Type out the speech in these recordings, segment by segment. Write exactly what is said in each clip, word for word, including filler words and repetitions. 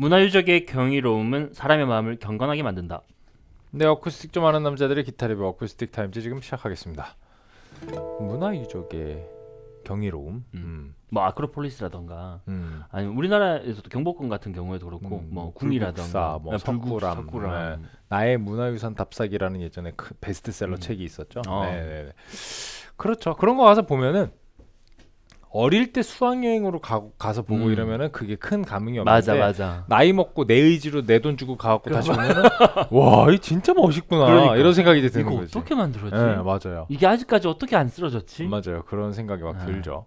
문화유적의 경이로움은 사람의 마음을 경건하게 만든다. 네, 어쿠스틱 좀 아는 남자들의 기타 리뷰 어쿠스틱 타임즈 지금 시작하겠습니다. 문화유적의 경이로움, 음. 음. 뭐 아크로폴리스라던가, 음. 아니 우리나라에서도 경복궁 같은 경우에도 그렇고, 음, 뭐 궁이라던가, 뭐 아, 불국, 석굴암, 석굴암. 네. 나의 문화유산 답사기라는 예전에 그 베스트셀러 음. 책이 있었죠. 어. 네네네. 그렇죠. 그런 거 가서 보면은 어릴 때 수학여행으로 가, 가서 보고 음. 이러면은 그게 큰 감흥이 없는데 맞아, 맞아. 나이 먹고 내 의지로 내 돈 주고 가갖고 다시 보면은 와, 이 진짜 멋있구나. 그러니까. 이런 생각이 드는 이거 거지. 어떻게 만들었지? 네, 맞아요. 이게 아직까지 어떻게 안 쓰러졌지? 맞아요. 그런 생각이 막 아. 들죠.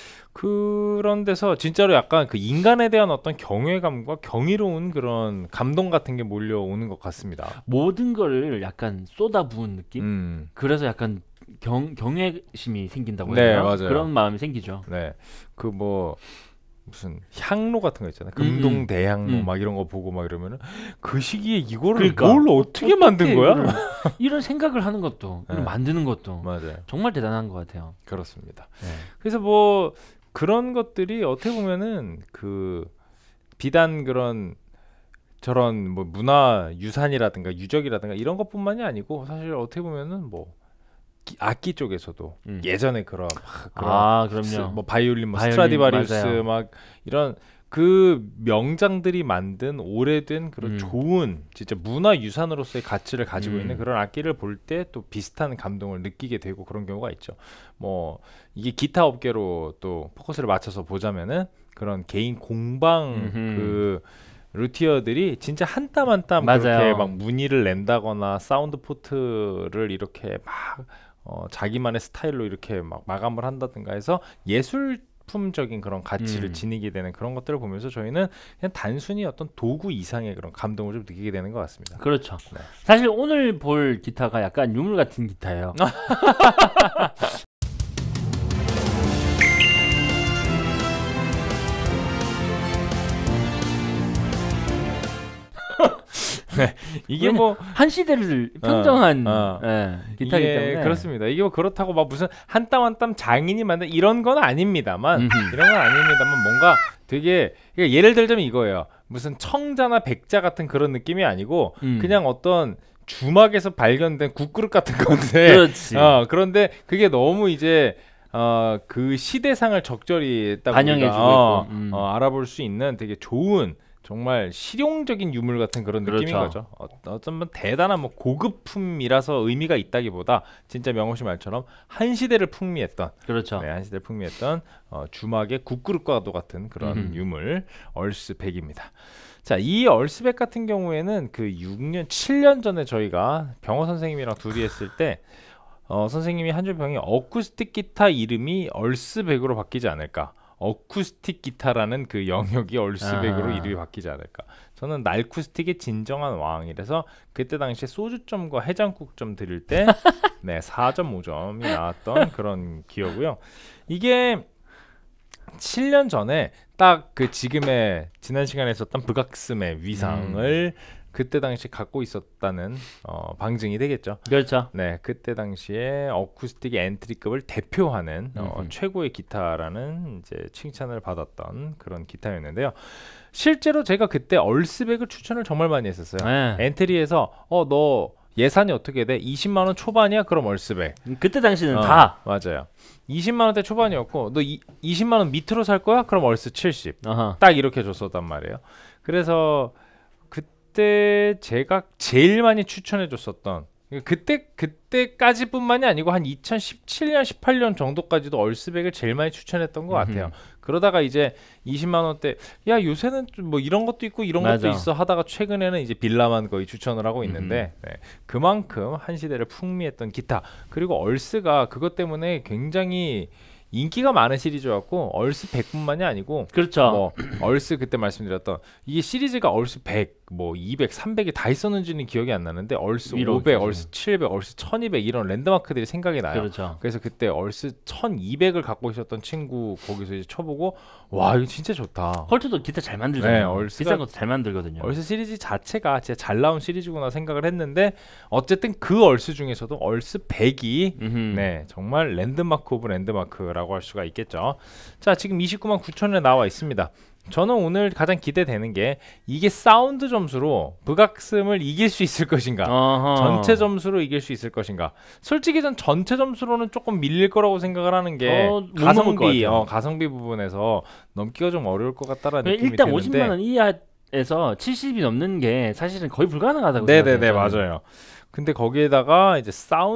그런 데서 진짜로 약간 그 인간에 대한 어떤 경외감과 경이로운 그런 감동 같은 게 몰려오는 것 같습니다. 모든 거를 약간 쏟아부은 느낌? 음. 그래서 약간 경, 경외심이 생긴다고 네, 해야 되나? 맞아요. 그런 마음이 생기죠. 네. 그 뭐 무슨 향로 같은 거 있잖아요. 음, 금동 음. 대향로 음. 막 이런 거 보고 막 이러면은 그 시기에 이거를 그러니까. 뭘 어떻게 만든 거야? 이런, 이런 생각을 하는 것도, 네. 이런 만드는 것도 맞아요. 정말 대단한 것 같아요. 그렇습니다. 네. 그래서 뭐 그런 것들이 어떻게 보면은 그 비단 그런 저런 뭐 문화 유산이라든가 유적이라든가 이런 것뿐만이 아니고 사실 어떻게 보면은 뭐 기- 악기 쪽에서도 음. 예전에 그런 막 그런 아, 스- 그럼요. 뭐 바이올린, 뭐 바이올린, 스트라디바리우스 맞아요. 막 이런 그 명장들이 만든 오래된 그런 음. 좋은 진짜 문화 유산으로서의 가치를 가지고 음. 있는 그런 악기를 볼 때 또 비슷한 감동을 느끼게 되고 그런 경우가 있죠. 뭐 이게 기타 업계로 또 포커스를 맞춰서 보자면은 그런 개인 공방 음흠. 그 루티어들이 진짜 한 땀 한 땀 맞아요. 그렇게 막 무늬를 낸다거나 사운드 포트를 이렇게 막 어, 자기만의 스타일로 이렇게 막 마감을 한다든가 해서 예술품적인 그런 가치를 음. 지니게 되는 그런 것들을 보면서 저희는 그냥 단순히 어떤 도구 이상의 그런 감동을 좀 느끼게 되는 것 같습니다. 그렇죠. 네. 사실 오늘 볼 기타가 약간 유물 같은 기타예요. 이게 왜냐- 뭐 한 시대를 평정한 어. 예, 기타이기 이게 때문에 그렇습니다. 이게 뭐 그렇다고 막 무슨 한 땀 한 땀 장인이 만든 이런 건 아닙니다만 음흠. 이런 건 아닙니다만 뭔가 되게 그러니까 예를 들자면 이거예요. 무슨 청자나 백자 같은 그런 느낌이 아니고 음. 그냥 어떤 주막에서 발견된 국그릇 같은 건데 그렇지. 어, 그런데 그게 너무 이제 어, 그 시대상을 적절히 딱 반영해주고 우리가, 어, 있고. 음. 어, 알아볼 수 있는 되게 좋은 정말 실용적인 유물 같은 그런 느낌인 그렇죠. 거죠. 어, 어쩌면 대단한 뭐 고급품이라서 의미가 있다기보다 진짜 명호 씨 말처럼 한 시대를 풍미했던 그렇죠. 네, 한 시대를 풍미했던 어, 주막의 국그릇과도 같은 그런 음흠. 유물 얼스백입니다. 자, 이 얼스백 같은 경우에는 그 육 년, 칠 년 전에 저희가 병호 선생님이랑 둘이 했을 때 어, 선생님이 한 줄 평이 어쿠스틱 기타 이름이 얼스백으로 바뀌지 않을까. 어쿠스틱 기타라는 그 영역이 얼스백으로 아하. 이름이 바뀌지 않을까. 저는 날쿠스틱의 진정한 왕이라서 그때 당시에 소주점과 해장국점 드릴 때 네, 사 점 오 점이 나왔던 그런 기억이고요. 이게 칠 년 전에 딱 그 지금의 지난 시간에 있었던 브각스의 위상을 음. 그때 당시 갖고 있었다는 어, 방증이 되겠죠. 그렇죠. 네, 그때 당시에 어쿠스틱 엔트리급을 대표하는 어, 음흠. 최고의 기타라는 이제 칭찬을 받았던 그런 기타였는데요. 실제로 제가 그때 얼스백을 추천을 정말 많이 했었어요. 네. 엔트리에서 어, 너 예산이 어떻게 돼? 이십만 원 초반이야? 그럼 얼스백. 그때 당시는 어, 다. 맞아요. 이십만 원대 초반이었고 너 이, 이십만 원 밑으로 살 거야? 그럼 얼스 칠십. 어허. 딱 이렇게 줬었단 말이에요. 그래서 그때 제가 제일 많이 추천해 줬었던 그때 그때까지뿐만이 아니고 한 이천십칠 년, 십팔 년 정도까지도 얼스백을 제일 많이 추천했던 것 같아요. 음흠. 그러다가 이제 이십만 원대 야 요새는 좀 뭐 이런 것도 있고 이런 맞아. 것도 있어 하다가 최근에는 이제 빌라만 거의 추천을 하고 있는데 네, 그만큼 한 시대를 풍미했던 기타 그리고 얼스가 그것 때문에 굉장히 인기가 많은 시리즈였고 얼스 백뿐만이 아니고 그렇죠. 뭐 얼스 그때 말씀드렸던 이게 시리즈가 얼스 백, 뭐 이백, 삼백이 다 있었는지는 기억이 안 나는데 얼스 위로 오백, 계속. 얼스 칠백, 얼스 천이백 이런 랜드마크들이 생각이 나요. 그렇죠. 그래서 그때 얼스 천이백을 갖고 있었던 친구 거기서 이제 쳐보고 와 이거 진짜 좋다. 컬트도 기타 잘 만들잖아요. 네, 얼스가- 비싼 것도 잘 만들거든요. 얼스 시리즈 자체가 진짜 잘 나온 시리즈구나 생각을 했는데 어쨌든 그 얼스 중에서도 얼스 백이 음흠. 네 정말 랜드마크 오브 랜드마크라고 할 수가 있겠죠. 자 지금 이십구만 구천 원에 나와 있습니다. 저는 오늘 가장 기대되는 게 이게 사운드 점수로 북악슴을 이길 수 있을 것인가, 어허. 전체 점수로 이길 수 있을 것인가. 솔직히 전 전체 점수로는 조금 밀릴 거라고 생각을 하는 게 어, 못 넘을 것 가성비, 같아요. 어, 가성비 부분에서 넘기가 좀 어려울 것 같다라는 느낌이 일단 드는데. 오십만 원 이하에서 칠십이 넘는 게 사실은 거의 불가능하다고 네네네, 생각해요. 저는. 맞아요. 근데 거기에다가 이제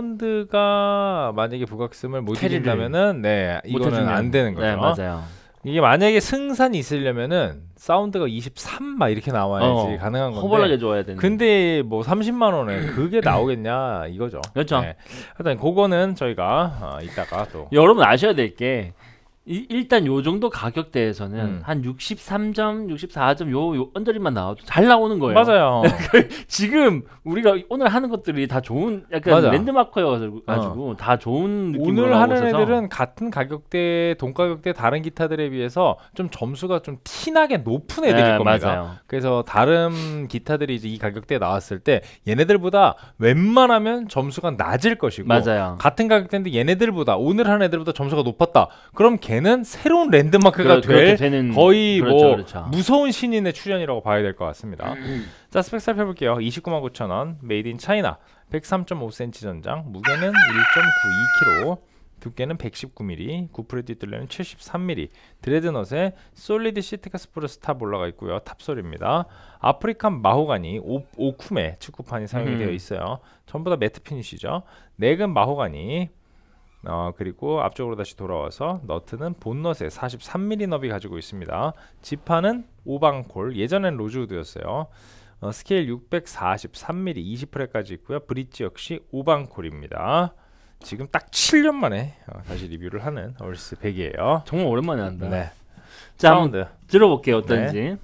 사운드가 만약에 북악슴을 못 캐리를 이긴다면은 네 못 이거는 해주면. 안 되는 거죠. 네, 맞아요. 이게 만약에 승산이 있으려면은 사운드가 이십삼 막 이렇게 나와야지 어, 가능한 건데. 허벌나게 좋아야 되는. 근데 뭐 삼십만 원에 그게 나오겠냐 이거죠. 그렇죠. 네. 하여튼 그거는 저희가 어, 이따가 또 여러분 아셔야 될 게 일단 요 정도 가격대에서는 음. 한 육십삼 점, 육십사 점 요, 요 언저리만 나와도 잘 나오는 거예요. 맞아요. 지금 우리가 오늘 하는 것들이 다 좋은 약간 맞아. 랜드마크여가지고 가지고 다 좋은 느낌으로 오늘 나오고 하는 있어서 애들은 같은 가격대 동가격대 다른 기타들에 비해서 좀 점수가 좀 티나게 높은 애들일 네, 겁니다. 맞아요. 그래서 다른 기타들이 이제 이 가격대에 나왔을 때 얘네들보다 웬만하면 점수가 낮을 것이고 맞아요. 같은 가격대인데 얘네들보다 오늘 하는 애들보다 점수가 높았다. 그럼 걔는 새로운 랜드마크가 그러- 그렇게 될 되는 거의 그렇죠, 뭐 그렇죠. 무서운 신인의 출연이라고 봐야 될 것 같습니다. 자, 스펙 살펴볼게요. 이십구만 구천 원, 메이드 인 차이나, 백삼 점 오 센티미터 전장, 무게는 일 점 구이 킬로그램, 두께는 백십구 밀리미터, 구프레디 뚫레는 칠십삼 밀리미터, 드레드넛에 솔리드 시트카 스프레스 탑 올라가 있고요. 탑솔입니다. 아프리칸 마호가니 오, 오쿰의 축구판이 사용이 음. 되어 있어요. 전부 다 매트 피니쉬죠. 넥은 마호가니, 어, 그리고 앞쪽으로 다시 돌아와서 너트는 본넛에 사십삼 밀리미터 너비 가지고 있습니다. 지판은 오방콜, 예전엔 로즈우드였어요. 어, 스케일 육백사십삼 밀리미터 이십 프렛까지 있고요. 브릿지 역시 오방콜입니다. 지금 딱 칠 년 만에 어, 다시 리뷰를 하는 얼스 백이에요. 정말 오랜만에 한다. 네. 자, 사운드. 한번 들어볼게요. 어떤지.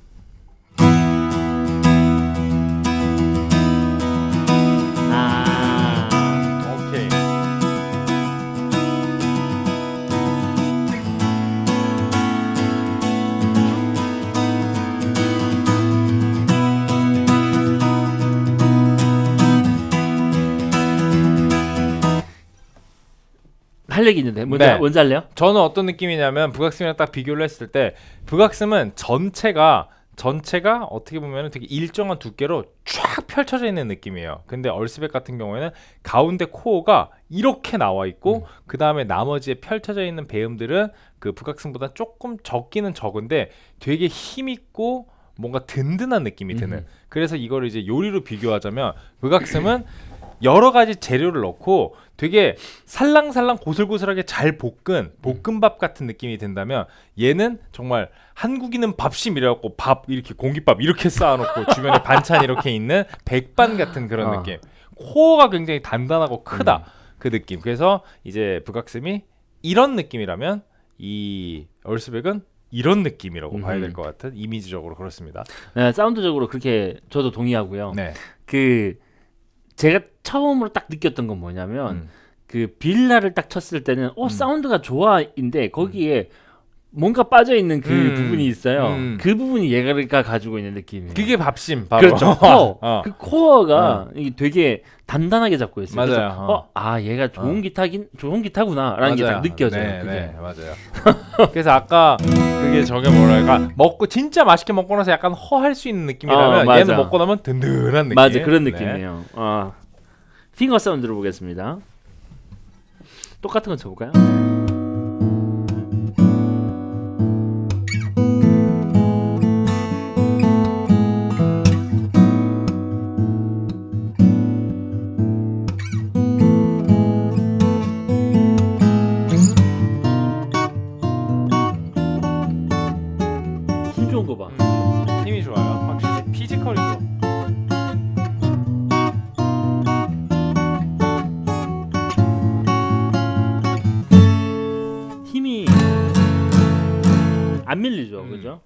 아, 오케이. 할 얘기 있는데 먼저 네. 먼저 할래요? 저는 어떤 느낌이냐면 북악슴이랑 딱 비교를 했을 때 북악슴은 전체가 전체가 어떻게 보면 되게 일정한 두께로 쫙 펼쳐져 있는 느낌이에요. 근데 얼스백 같은 경우에는 가운데 코어가 이렇게 나와 있고 음. 그 다음에 나머지에 펼쳐져 있는 배음들은 그 북악슴보다 조금 적기는 적은데 되게 힘있고 뭔가 든든한 느낌이 드는. 음. 그래서 이거를 이제 요리로 비교하자면 북악슴은 여러 가지 재료를 넣고 되게 살랑살랑 고슬고슬하게 잘 볶은 볶음밥 같은 느낌이 든다면 얘는 정말 한국인은 밥심 이래갖고 밥 이렇게 공깃밥 이렇게 쌓아놓고 주변에 반찬 이렇게 있는 백반 같은 그런 어. 느낌. 코어가 굉장히 단단하고 크다. 음. 그 느낌. 그래서 이제 북악슴이 이런 느낌이라면 이 얼스백은 이런 느낌이라고 음. 봐야 될 것 같은 이미지적으로 그렇습니다. 네, 사운드적으로 그렇게 저도 동의하고요. 네. 그 제가 처음으로 딱 느꼈던 건 뭐냐면 음. 그 빌라를 딱 쳤을 때는 어 음. 사운드가 좋아인데 거기에 뭔가 빠져 있는 그 음. 부분이 있어요. 음. 그 부분이 얘가 가지고 있는 느낌이에요. 그게 밥심 바로. 그렇죠. 코어. 어. 그 코어가 이게 되게 단단하게 잡고 있어요. 맞아요. 그래서 어. 어, 아 얘가 좋은 어. 기타긴 좋은 기타구나라는 게 맞아요. 딱 느껴져요. 네, 그게. 네, 맞아요. 그래서 아까 그게 저게 뭐랄까 먹고 진짜 맛있게 먹고 나서 약간 허할 수 있는 느낌이라면 어, 맞아. 얘는 먹고 나면 든든한 느낌. 맞아 그런 네. 느낌이에요. 어. 핑거 사운드 들어보겠습니다. 똑같은 거 쳐볼까요? 힘 좋은 거 봐. 음, 힘이 좋아요. 확실히 피지컬이 좋아. 힘이 안 밀리죠, 음. 그죠?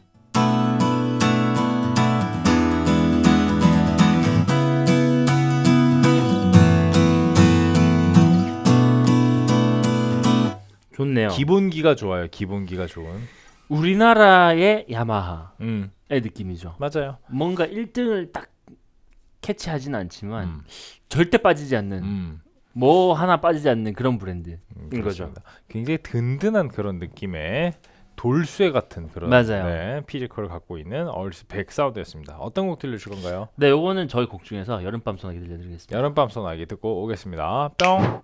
좋네요. 기본기가 좋아요. 기본기가 좋은. 우리나라의 야마하의 음, 느낌이죠. 맞아요. 뭔가 일 등을 딱 캐치하진 않지만 음, 절대 빠지지 않는 음, 뭐 하나 빠지지 않는 그런 브랜드인 음, 거죠. 그렇습니다. 굉장히 든든한 그런 느낌의 돌쇠 같은 그런 맞아요. 네, 피지컬을 갖고 있는 얼스 백 사운드였습니다. 어떤 곡 들려줄 건가요? 네, 요거는 저희 곡 중에서 여름밤 소나기 들려드리겠습니다. 여름밤 소나기 듣고 오겠습니다. 뿅.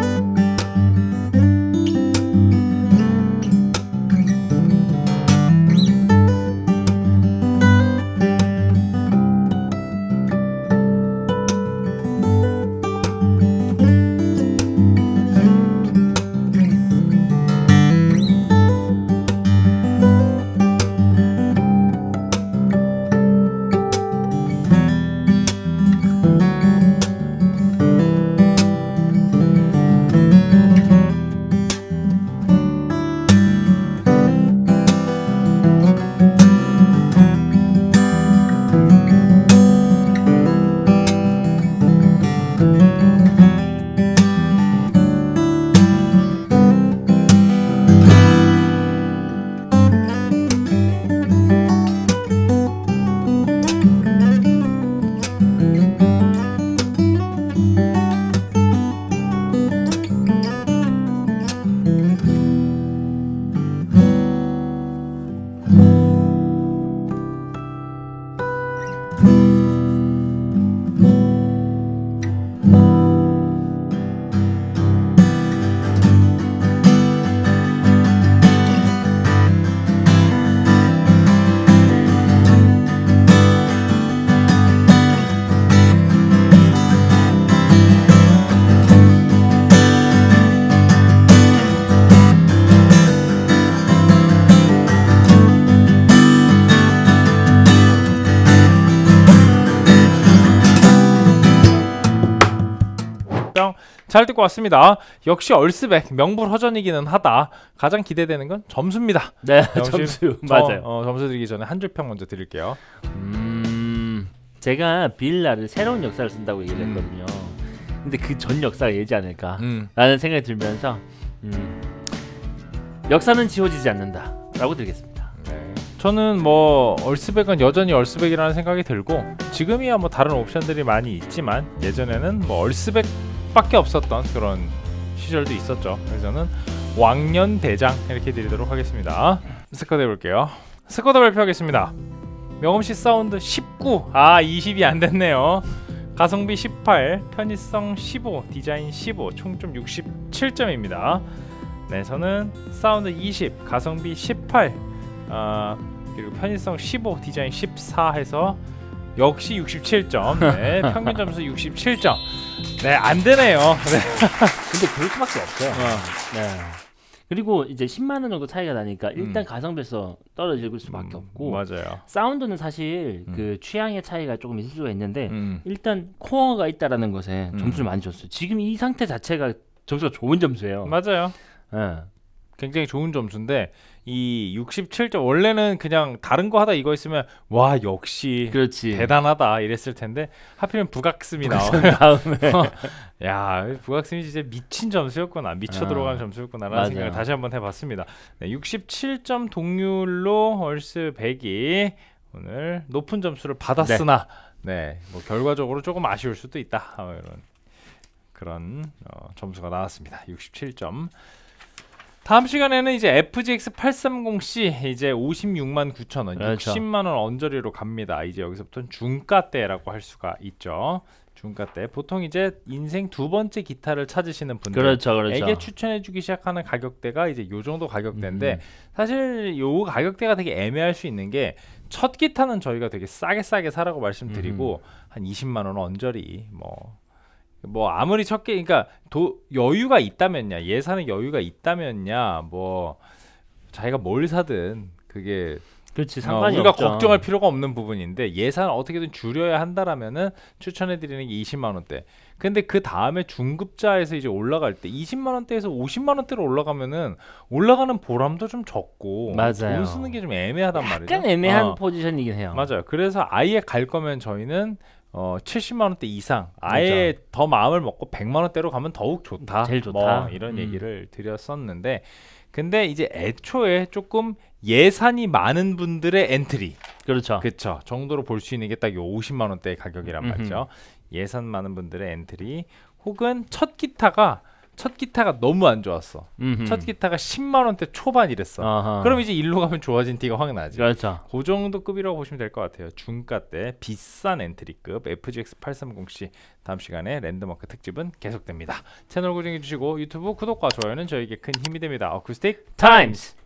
잘 듣고 왔습니다. 역시 얼스백 명불허전이기는 하다. 가장 기대되는 건 점수입니다. 네, 점수, 점수 저, 맞아요. 어, 점수 드리기 전에 한 줄 평 먼저 드릴게요. 음, 제가 빌라를 새로운 역사를 쓴다고 얘기를 음. 했거든요. 근데 그 전 역사가 예지 않을까 음. 라는 생각이 들면서 음, 역사는 지워지지 않는다 라고 드리겠습니다. 네. 저는 뭐 얼스백은 여전히 얼스백이라는 생각이 들고, 지금이야 뭐 다른 옵션들이 많이 있지만 예전에는 뭐 얼스백밖에 없었던 그런 시절도 있었죠. 그래서 저는 왕년대장 이렇게 드리도록 하겠습니다. 스쿼드 해볼게요. 스쿼드 발표하겠습니다. 명음씨 사운드 십구, 아 이십이 안됐네요. 가성비 십팔, 편의성 십오, 디자인 십오, 총점 육십칠 점입니다. 네, 저는 사운드 이십, 가성비 십팔, 아, 그리고 편의성 십오, 디자인 십사 해서 역시 육십칠 점. 네, 평균 점수 육십칠 점. 네, 안되네요. 네. 근데 그럴 수밖에 없어요. 어. 네. 그리고 이제 십만 원 정도 차이가 나니까 일단 음. 가성비에서 떨어질 수밖에 음, 없고, 맞아요. 사운드는 사실 음. 그 취향의 차이가 조금 있을 수가 있는데 음. 일단 코어가 있다라는 것에 음. 점수를 많이 줬어요. 지금 이 상태 자체가 점수가 좋은 점수예요. 맞아요. 네. 굉장히 좋은 점수인데 이 육십칠 점, 원래는 그냥 다른 거 하다 이거 있으면 와 역시 그렇지. 대단하다 이랬을 텐데 하필이면 북악슴이 나와요. 다음에 야, 북악슴이 진짜 미친 점수였구나, 미쳐 아, 들어간 점수였구나라는 맞아요. 생각을 다시 한번 해봤습니다. 네, 육십칠 점 동률로 얼스 백이 오늘 높은 점수를 받았으나 네, 뭐 결과적으로 조금 아쉬울 수도 있다, 어, 이런 그런 어, 점수가 나왔습니다. 육십칠 점. 다음 시간에는 이제 에프지엑스 팔백삼십 씨 이제 오십육만 구천 원, 그렇죠. 육십만 원 언저리로 갑니다. 이제 여기서부터는 중가대라고 할 수가 있죠. 중가대. 보통 이제 인생 두 번째 기타를 찾으시는 분들에게 그렇죠, 그렇죠. 추천해주기 시작하는 가격대가 이제 요 정도 가격대인데, 음. 사실 요 가격대가 되게 애매할 수 있는 게, 첫 기타는 저희가 되게 싸게 싸게 사라고 말씀드리고 음. 한 이십만 원 언저리, 뭐 뭐 아무리 첫 개, 그러니까 도, 여유가 있다면야, 예산에 여유가 있다면야, 뭐 자기가 뭘 사든 그게 그렇지, 어, 상관이 우리가 없죠. 걱정할 필요가 없는 부분인데, 예산을 어떻게든 줄여야 한다라면은 추천해드리는 게 이십만 원대. 근데 그 다음에 중급자에서 이제 올라갈 때 이십만 원대에서 오십만 원대로 올라가면은 올라가는 보람도 좀 적고, 맞아요. 돈 쓰는 게 좀 애매하단 말이죠. 약간 애매한 어, 포지션이긴 해요. 맞아요. 그래서 아예 갈 거면 저희는 어, 칠십만 원대 이상, 아예 맞아. 더 마음을 먹고 백만 원대로 가면 더욱 좋다. 제일 좋다. 뭐 이런 음. 얘기를 드렸었는데, 근데 이제 애초에 조금 예산이 많은 분들의 엔트리, 그렇죠. 그쵸, 정도로 볼 수 있는 게 딱 요 오십만 원대 가격이란 음흠. 말이죠. 예산 많은 분들의 엔트리, 혹은 첫 기타가 첫 기타가 너무 안 좋았어. 음흠. 첫 기타가 십만 원대 초반 이랬어. 아하. 그럼 이제 일로 가면 좋아진 티가 확 나지. 그렇죠. 그 정도 급이라고 보시면 될 것 같아요. 중가 때 비싼 엔트리급 에프지엑스 팔백삼십 씨. 다음 시간에 랜드마크 특집은 계속됩니다. 채널 고정해 주시고 유튜브 구독과 좋아요는 저에게 큰 힘이 됩니다. 어쿠스틱 타임스.